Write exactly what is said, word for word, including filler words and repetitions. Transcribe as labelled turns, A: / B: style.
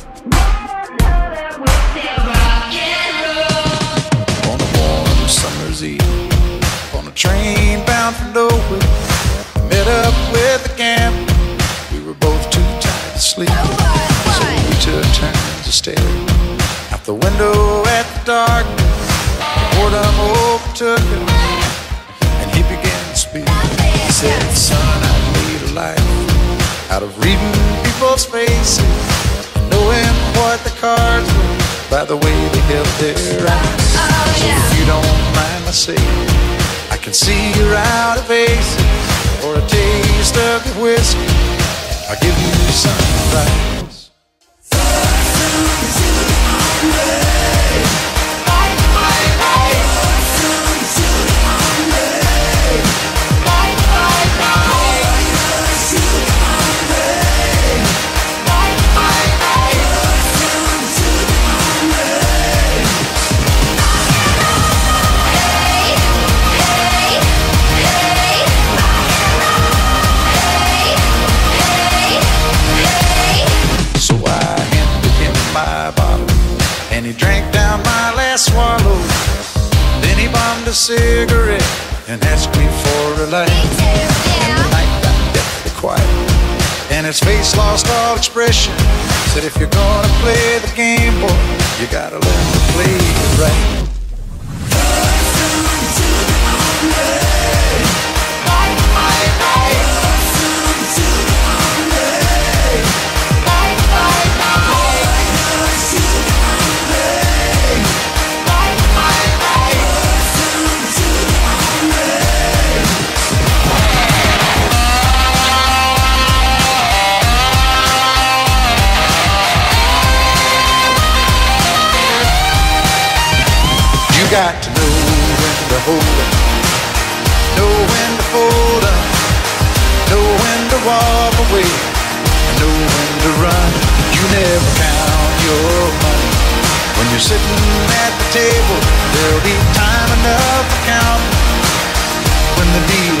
A: On a warm summer's eve, on a train bound for nowhere, met up with a gambler. We were both too tired to sleep, so we took turns to stare out the window at the darkness. Boredom overtook us, and he began to speak. He said, son, I lead a life out of reading people's faces, knowing what the cards were by the way they held their eyes. So if you don't mind my saying, I can see you're out of aces. For a taste of the whiskey, I'll give you some advice. And he drank down my last swallow. Then he bombed a cigarette and asked me for a light. And the night got deathly quiet, and his face lost all expression. Said, if you're gonna play the game, boy, you gotta learn to play it right. You got to know when to hold up, know when to fold up, know when to walk away, and know when to run. You never count your money when you're sitting at the table. There'll be time enough to count when the deal